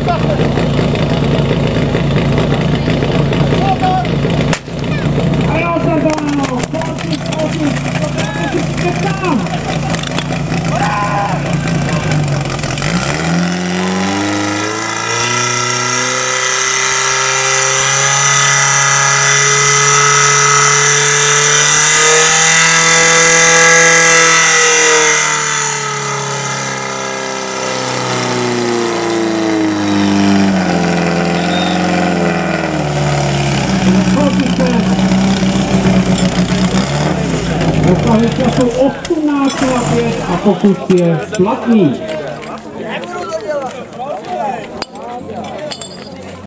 A já jsem to, Dosahy času 18:05 a pokus je platný.